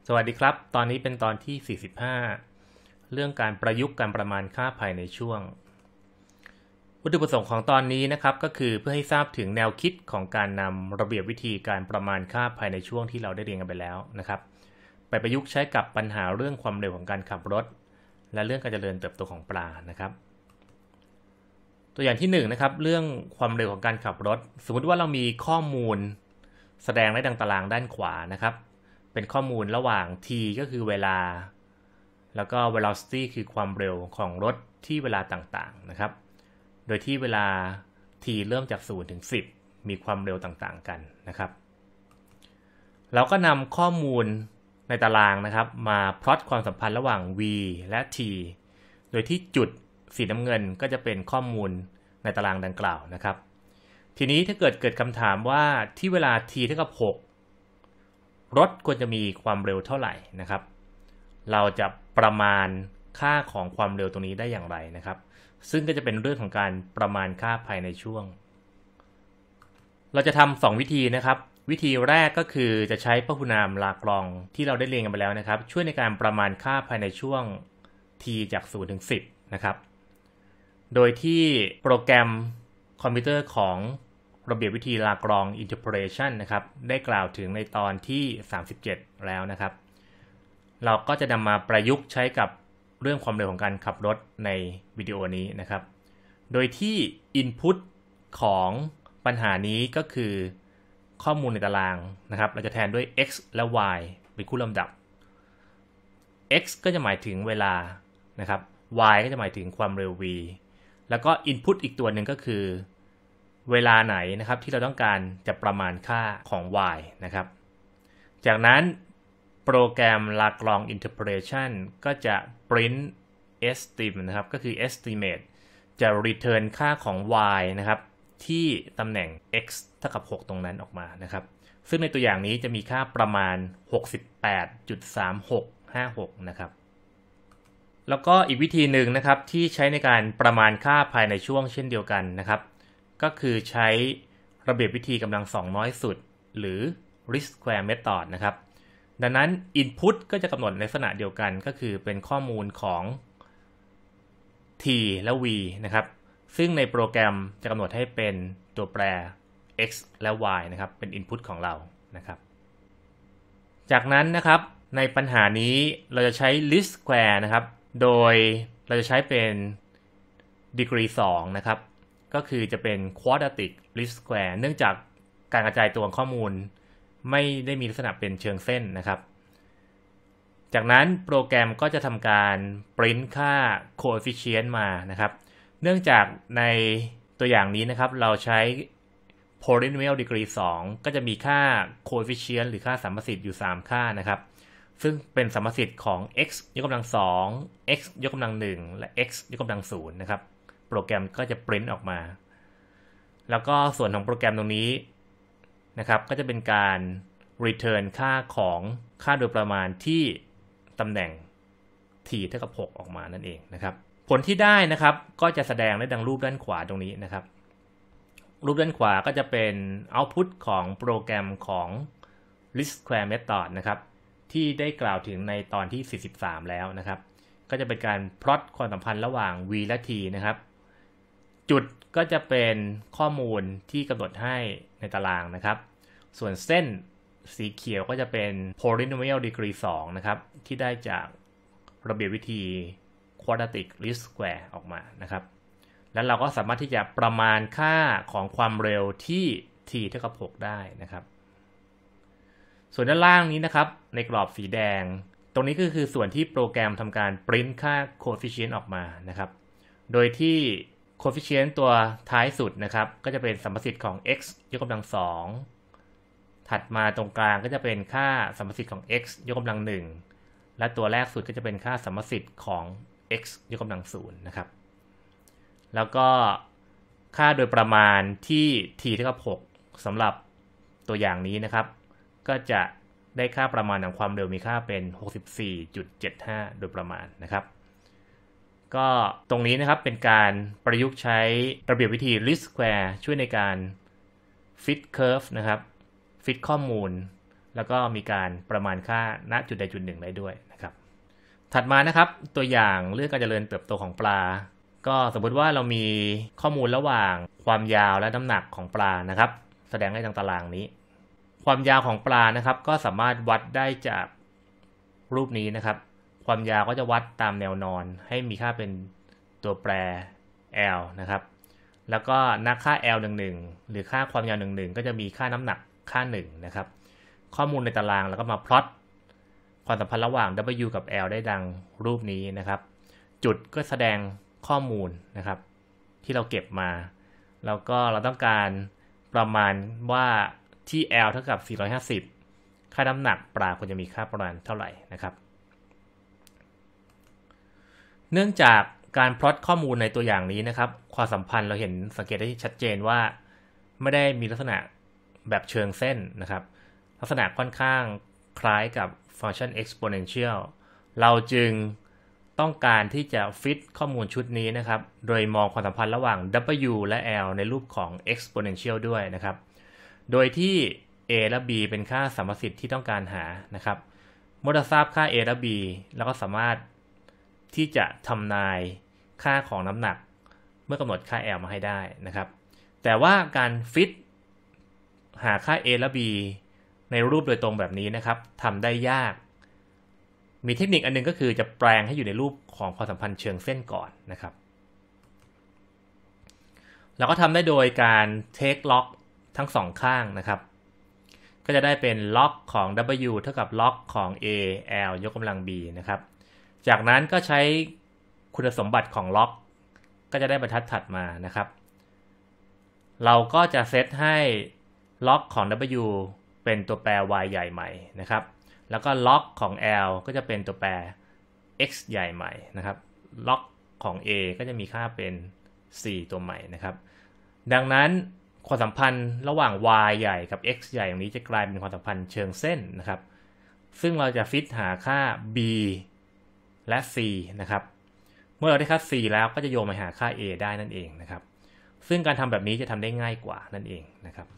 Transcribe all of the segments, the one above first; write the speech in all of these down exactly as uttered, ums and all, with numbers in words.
สวัสดีครับตอนนี้เป็นตอนที่สี่สิบห้าเรื่องการประยุกต์การประมาณค่าภายในช่วงวัตถุประสงค์ของตอนนี้นะครับก็คือเพื่อให้ทราบถึงแนวคิดของการนำระเบียบวิธีการประมาณค่าภายในช่วงที่เราได้เรียนกันไปแล้วนะครับไปประยุกต์ใช้กับปัญหาเรื่องความเร็วของการขับรถและเรื่องการเจริญเติบโตของปลานะครับตัวอย่างที่หนึ่งนะครับเรื่องความเร็วของการขับรถสมมติว่าเรามีข้อมูลแสดงในดังตารางด้านขวานะครับเป็นข้อมูลระหว่าง t ก็คือเวลาแล้วก็ velocity คือความเร็วของรถที่เวลาต่างๆนะครับโดยที่เวลา t เริ่มจากศูนย์ถึงสิบมีความเร็วต่างๆกันนะครับเราก็นำข้อมูลในตารางนะครับมาพลอตความสัมพันธ์ระหว่าง v และ t โดยที่จุดสีน้ำเงินก็จะเป็นข้อมูลในตารางดังกล่าวนะครับทีนี้ถ้าเกิดเกิดคำถามว่าที่เวลา t เท่ากับหกรถควรจะมีความเร็วเท่าไหร่นะครับเราจะประมาณค่าของความเร็วตรงนี้ได้อย่างไรนะครับซึ่งก็จะเป็นเรื่องของการประมาณค่าภายในช่วงเราจะทำสองวิธีนะครับวิธีแรกก็คือจะใช้พหุนามลากรองที่เราได้เรียนกันไปแล้วนะครับช่วยในการประมาณค่าภายในช่วง t จากศูนย์ถึงสิบนะครับโดยที่โปรแกรมคอมพิวเตอร์ของระเบียบวิธีลากรอง interpolation นะครับได้กล่าวถึงในตอนที่สามสิบเจ็ดแล้วนะครับเราก็จะนำมาประยุกต์ใช้กับเรื่องความเร็วของการขับรถในวิดีโอนี้นะครับโดยที่ input ของปัญหานี้ก็คือข้อมูลในตารางนะครับเราจะแทนด้วย x และ y เป็นคู่ลำดับ x ก็จะหมายถึงเวลานะครับ y ก็จะหมายถึงความเร็ว v แล้วก็ input อีกตัวหนึ่งก็คือเวลาไหนนะครับที่เราต้องการจะประมาณค่าของ y นะครับจากนั้นโปรแกรม Lagrange interpolation ก็จะ print estimate นะครับก็คือ estimate จะ return ค่าของ y นะครับที่ตำแหน่ง x เท่ากับหกตรงนั้นออกมานะครับซึ่งในตัวอย่างนี้จะมีค่าประมาณ หกสิบแปดจุดสามหกห้าหก นะครับแล้วก็อีกวิธีหนึ่งนะครับที่ใช้ในการประมาณค่าภายในช่วงเช่นเดียวกันนะครับก็คือใช้ระเบียบวิธีกำลังสองน้อยสุดหรือ least square method นะครับดังนั้น input ก็จะกำหนดในลักษณะเดียวกันก็คือเป็นข้อมูลของ t และ v นะครับซึ่งในโปรแกรมจะกำหนดให้เป็นตัวแปร x และ y นะครับเป็น input ของเรานะครับจากนั้นนะครับในปัญหานี้เราจะใช้ least square นะครับโดยเราจะใช้เป็น degree สองนะครับก็คือจะเป็น quadratic least square เนื่องจากการกระจายตัวข้อมูลไม่ได้มีลักษณะเป็นเชิงเส้นนะครับจากนั้นโปรแกรมก็จะทำการ print ค่า coefficient มานะครับเนื่องจากในตัวอย่างนี้นะครับเราใช้ polynomial degree สองก็จะมีค่า coefficient หรือค่าสัมประสิทธิ์อยู่สามค่านะครับซึ่งเป็นสัมประสิทธิ์ของ x ยกกำลังสอง x ยกกำลังหนึ่งและ x ยกกำลังศูนย์นะครับโปรแกรมก็จะ print ออกมาแล้วก็ส่วนของโปรแกรมตรงนี้นะครับก็จะเป็นการ return ค่าของค่าโดยประมาณที่ตำแหน่ง t เท่ากับหกออกมานั่นเองนะครับผลที่ได้นะครับก็จะแสดงในดังรูปด้านขวาตรงนี้นะครับรูปด้านขวาก็จะเป็น output ของโปรแกรมของ least square method นะครับที่ได้กล่าวถึงในตอนที่สี่สิบสามแล้วนะครับก็จะเป็นการพลอตความสัมพันธ์ระหว่าง v และ t นะครับจุดก็จะเป็นข้อมูลที่กำหนดให้ในตารางนะครับส่วนเส้นสีเขียวก็จะเป็น polynomial degree สองนะครับที่ได้จากระเบียบวิธี quadratic least square ออกมานะครับแล้วเราก็สามารถที่จะประมาณค่าของความเร็วที่ t เท่ากับหกได้นะครับส่วนด้านล่างนี้นะครับในกรอบสีแดงตรงนี้ก็คือส่วนที่โปรแกรมทำการ print ค่า coefficient ออกมานะครับโดยที่ coefficient ตัวท้ายสุดนะครับก็จะเป็นสัมประสิทธิ์ของ x ยกกำลังสองถัดมาตรงกลางก็จะเป็นค่าสัมประสิทธิ์ของ x ยกกำลังหนึ่งและตัวแรกสุดก็จะเป็นค่าสัมประสิทธิ์ของ x ยกกำลังศูนย์นะครับแล้วก็ค่าโดยประมาณที่ t เท่ากับหกสำหรับตัวอย่างนี้นะครับก็จะได้ค่าประมาณของความเร็วมีค่าเป็น หกสิบสี่จุดเจ็ดห้า โดยประมาณนะครับก็ตรงนี้นะครับเป็นการประยุกต์ใช้ระเบียบวิธี least square ช่วยในการ fit curve นะครับ fit ข้อมูลแล้วก็มีการประมาณค่าณจุดใดจุดหนึ่งได้ด้วยนะครับถัดมานะครับตัวอย่างเรื่องการเจริญเติบโตของปลาก็สมมุติว่าเรามีข้อมูลระหว่างความยาวและน้ำหนักของปลานะครับแสดงให้ทางตารางนี้ความยาวของปลานะครับก็สามารถวัดได้จากรูปนี้นะครับความยาวก็จะวัดตามแนวนอนให้มีค่าเป็นตัวแปร L นะครับแล้วก็นักค่า L หนึ่งสิบเอ็ดหรือค่าความยาวหนึ่งสิบเอ็ดก็จะมีค่าน้ำหนักค่าหนึ่งนะครับข้อมูลในตารางแล้วก็มาพลอตความสัมพันธ์ระหว่าง W กับ L ได้ดังรูปนี้นะครับจุดก็แสดงข้อมูลนะครับที่เราเก็บมาแล้วก็เราต้องการประมาณว่าที่ L เท่ากับสี่ร้อยห้าสิบค่าน้ำหนักปลาควรจะมีค่าประมาณเท่าไหร่นะครับเนื่องจากการพลอตข้อมูลในตัวอย่างนี้นะครับความสัมพันธ์เราเห็นสังเกตได้ชัดเจนว่าไม่ได้มีลักษณะแบบเชิงเส้นนะครับลักษณะค่อนข้างคล้ายกับฟังก์ชัน exponential เราจึงต้องการที่จะฟิตข้อมูลชุดนี้นะครับโดยมองความสัมพันธ์ระหว่าง W และ L ในรูปของ exponential ด้วยนะครับโดยที่ A และ B เป็นค่าสัมประสิทธิ์ที่ต้องการหานะครับเมื่อเราทราบค่า A และ B เราก็สามารถที่จะทำนายค่าของน้ำหนักเมื่อกำหนดค่า L มาให้ได้นะครับแต่ว่าการฟิตหาค่า A และ B ในรูปโดยตรงแบบนี้นะครับทำได้ยากมีเทคนิคอันนึงก็คือจะแปลงให้อยู่ในรูปของความสัมพันธ์เชิงเส้นก่อนนะครับเราก็ทำได้โดยการเทคล็อกทั้งสองข้างนะครับก็จะได้เป็นล็อกของ W เท่ากับล็อกของ A L ยกกำลัง B นะครับจากนั้นก็ใช้คุณสมบัติของล็อกก็จะได้บรรทัดถัดมานะครับเราก็จะเซตให้ล็อกของ W เป็นตัวแปร y ใหญ่ใหม่นะครับแล้วก็ล็อกของ L ก็จะเป็นตัวแปร x ใหญ่ใหม่นะครับล็อกของ A ก็จะมีค่าเป็นสี่ตัวใหม่นะครับดังนั้นความสัมพันธ์ระหว่าง y ใหญ่กับ x ใหญ่ตรงนี้จะกลายเป็นความสัมพันธ์เชิงเส้นนะครับซึ่งเราจะฟิตหาค่า b และ c นะครับเมื่อเราได้ค่า c แล้วก็จะโยงไปหาค่า a ได้นั่นเองนะครับซึ่งการทำแบบนี้จะทำได้ง่ายกว่านั่นเองนะครับ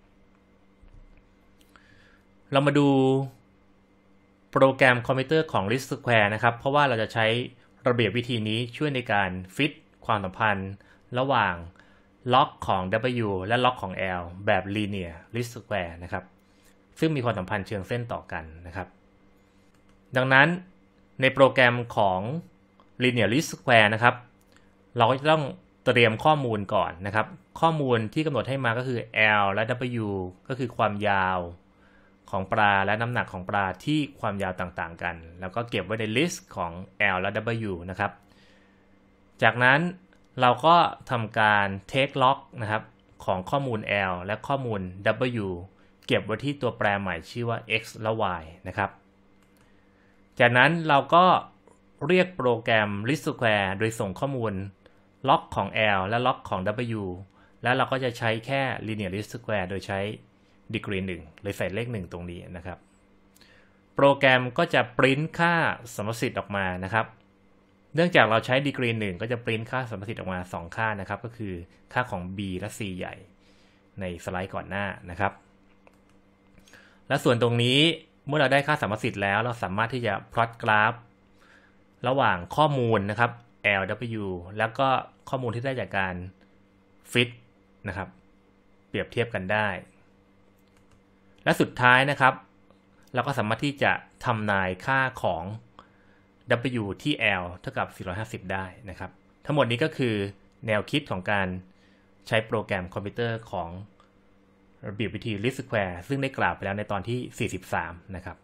เรามาดูโปรแกรมคอมพิวเตอร์ของ least square นะครับเพราะว่าเราจะใช้ระเบียบวิธีนี้ช่วยในการฟิตความสัมพันธ์ระหว่างล็อกของ W และล็อกของ L แบบ linear least square นะครับซึ่งมีความสัมพันธ์เชิงเส้นต่อกันนะครับดังนั้นในโปรแกรมของ linear least square นะครับเราก็จะต้องเตรียมข้อมูลก่อนนะครับข้อมูลที่กำหนดให้มาก็คือ L และ W ก็คือความยาวของปลาและน้ำหนักของปลาที่ความยาวต่างๆกันแล้วก็เก็บไว้ใน list ของ L และ W นะครับจากนั้นเราก็ทำการ take log นะครับของข้อมูล L และข้อมูล W เก็บไว้ที่ตัวแปรใหม่ชื่อว่า x และ y นะครับจากนั้นเราก็เรียกโปรแกรม least square โดยส่งข้อมูลล็อกของ L และล็อกของ W แล้วเราก็จะใช้แค่ linear least square โดยใช้ดีกรีหนึ่งเลยใส่เลขหนึ่งตรงนี้นะครับโปรแกรมก็จะปริ้นค่าสัมประสิทธิ์ออกมานะครับเนื่องจากเราใช้ดีกรีหนึ่งก็จะปริ้นค่าสัมประสิทธิ์ออกมาสองค่านะครับก็คือค่าของ B และ C ใหญ่ในสไลด์ก่อนหน้านะครับและส่วนตรงนี้เมื่อเราได้ค่าสัมประสิทธิ์แล้วเราสามารถที่จะพลอตกราฟระหว่างข้อมูลนะครับ L W แล้วก็ข้อมูลที่ได้จากการฟิตนะครับเปรียบเทียบกันได้และสุดท้ายนะครับเราก็สามารถที่จะทำนายค่าของ W ที่ L เท่ากับสี่ร้อยห้าสิบได้นะครับทั้งหมดนี้ก็คือแนวคิดของการใช้โปรแกรมคอมพิวเตอร์ของระเบียบวิธี least square ซึ่งได้กล่าวไปแล้วในตอนที่สี่สิบสามนะครับ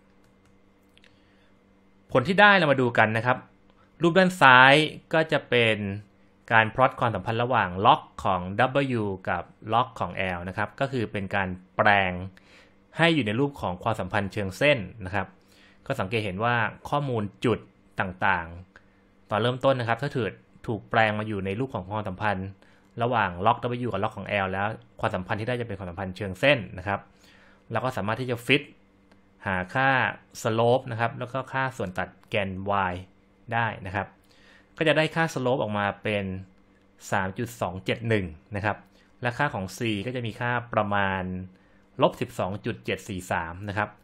ผลที่ได้เรามาดูกันนะครับรูปด้านซ้ายก็จะเป็นการพลอตความสัมพันธ์ระหว่างล็อกของ W กับล็อกของ L นะครับก็คือเป็นการแปลงให้อยู่ในรูปของความสัมพันธ์เชิงเส้นนะครับก็สังเกตเห็นว่าข้อมูลจุดต่างๆตอนเริ่มต้นนะครับถ้าถูกถูกแปลงมาอยู่ในรูปของความสัมพันธ์ระหว่างล็อก W กับล็อกของ L แล้วความสัมพันธ์ที่ได้จะเป็นความสัมพันธ์เชิงเส้นนะครับแล้วก็สามารถที่จะฟิตหาค่า slope นะครับแล้วก็ค่าส่วนตัดแกน y ได้นะครับก็จะได้ค่า slope ออกมาเป็น สามจุดสองเจ็ดหนึ่ง นะครับและค่าของ c ก็จะมีค่าประมาณลบ สิบสองจุดเจ็ดสี่สาม นะครับ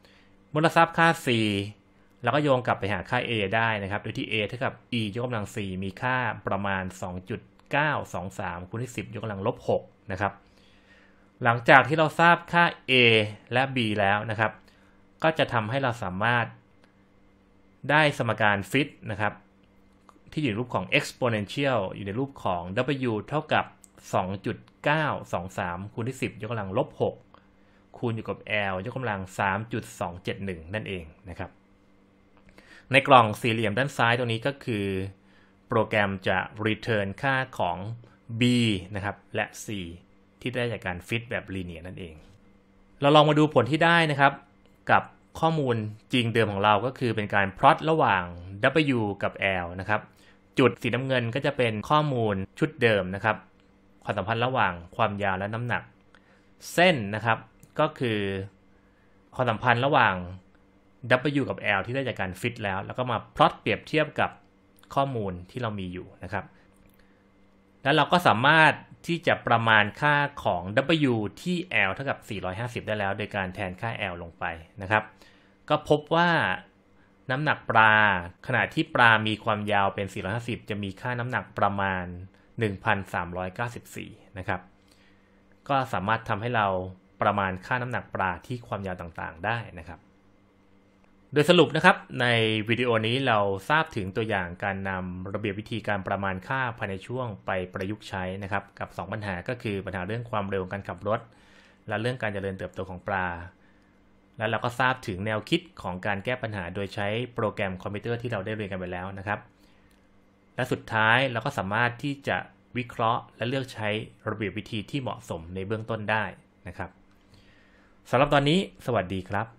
เมื่อเราทราบค่า c เราก็โยงกลับไปหาค่า a ได้นะครับโดยที่ a เท่ากับ e ยกกำลัง c มีค่าประมาณ สองจุดเก้าสองสาม คูณที่สิบยกกำลังลบหกนะครับหลังจากที่เราทราบค่า a และ b แล้วนะครับก็จะทำให้เราสามารถได้สมการฟิตนะครับที่อยู่ในรูปของ exponential อยู่ในรูปของ w เท่ากับ สองจุดเก้าสองสาม คูณที่สิบยกกำลังลบหกคูณอยู่กับ L ยกกำลัง สามจุดสองเจ็ดหนึ่ง นั่นเองนะครับในกล่องสี่เหลี่ยมด้านซ้ายตรงนี้ก็คือโปรแกรมจะ return ค่าของ b นะครับและ c ที่ได้จากการฟิตแบบ linear นั่นเองเราลองมาดูผลที่ได้นะครับกับข้อมูลจริงเดิมของเราก็คือเป็นการ plot ระหว่าง w กับ L นะครับจุดสีน้ำเงินก็จะเป็นข้อมูลชุดเดิมนะครับความสัมพันธ์ระหว่างความยาวและน้ำหนักเส้นนะครับก็คือความสัมพันธ์ระหว่าง w กับ L ที่ได้จากการฟิตแล้วแล้วก็มา plot เปรียบเทียบกับข้อมูลที่เรามีอยู่นะครับแล้วเราก็สามารถที่จะประมาณค่าของ w ที่ L เท่ากับสี่ร้อยห้าสิบได้แล้วโดยการแทนค่า L ลงไปนะครับก็พบว่าน้ำหนักปลาขณะที่ปลามีความยาวเป็นสี่ร้อยห้าสิบจะมีค่าน้ำหนักประมาณ หนึ่งพันสามร้อยเก้าสิบสี่ นะครับก็สามารถทำให้เราประมาณค่าน้ำหนักปลาที่ความยาวต่างๆได้นะครับโดยสรุปนะครับในวิดีโอนี้เราทราบถึงตัวอย่างการนำระเบียบวิธีการประมาณค่าภายในช่วงไปประยุกต์ใช้นะครับกับสองปัญหาก็คือปัญหาเรื่องความเร็วการขับรถและเรื่องการเจริญเติบโตของปลาและเราก็ทราบถึงแนวคิดของการแก้ปัญหาโดยใช้โปรแกรมคอมพิวเตอร์ที่เราได้เรียนกันไปแล้วนะครับและสุดท้ายเราก็สามารถที่จะวิเคราะห์และเลือกใช้ระเบียบวิธีที่เหมาะสมในเบื้องต้นได้นะครับสำหรับตอนนี้สวัสดีครับ